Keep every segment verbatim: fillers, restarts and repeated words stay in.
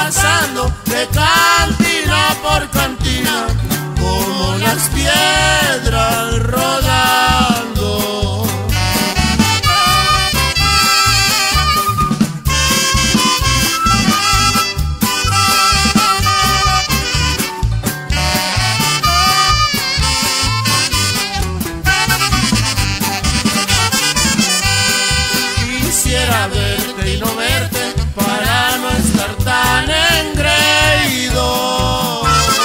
pasando de cantina por cantina, como las piedras rodando. Quisiera verte y no verte para no estar tan engreído.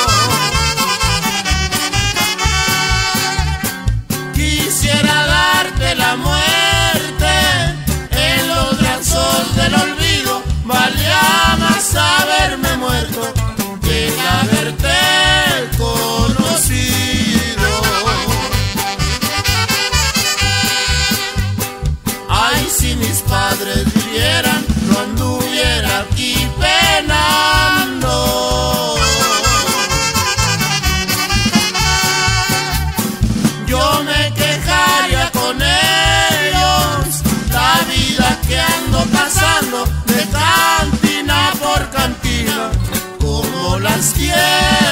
Quisiera darte la muerte en los brazos del olvido. Valía más haberme muerto que haberte conocido. Ay, si mis padres vivieran, no anduviera aquí penando. Yo me quejaría con ellos la vida que ando pasando de cantina por cantina, como las tierras